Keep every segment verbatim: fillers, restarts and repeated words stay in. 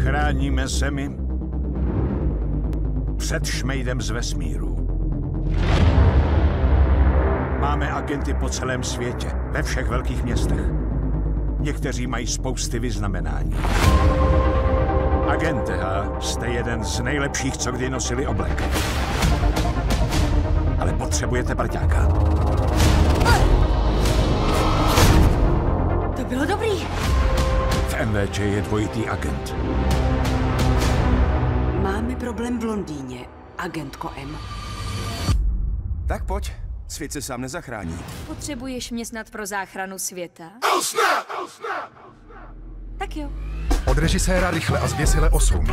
Chráníme zemi před šmejdem z vesmíru. Máme agenty po celém světě, ve všech velkých městech. Někteří mají spousty vyznamenání. Agente H, jste jeden z nejlepších, co kdy nosili oblek. Ale potřebujete parťáka. To bylo dobrý. V M V Č je dvojitý agent. Máme problém v Londýně, agentko M. Tak pojď, svět se sám nezachrání. Potřebuješ mě snad pro záchranu světa? Tak jo. Od režiséra Rychle a zběsile osm.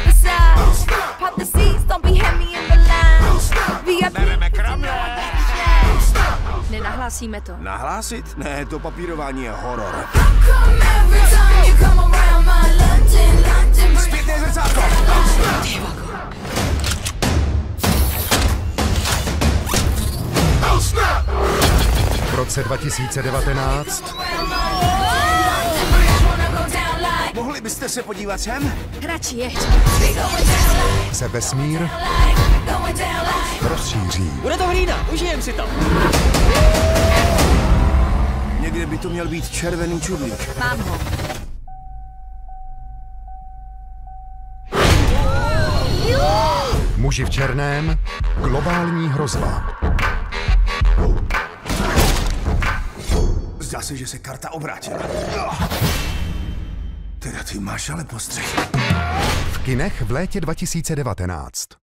Bereme kramle! Nenahlásíme to. Nahlásit? Ne, to papírování je horor. Zpětné zrcátko! V roce dva tisíce devatenáct Mohli byste se podívat sem? Radši jeď. se vesmír rozšíří. Bude to hlína, užijem si to. Někde by to měl být červený čudlík. Mám ho. Muži v černém, globální hrozba. Zdá se, že se karta obrátila. Teda ty máš ale postřeh. V kinech v létě dva tisíce devatenáct.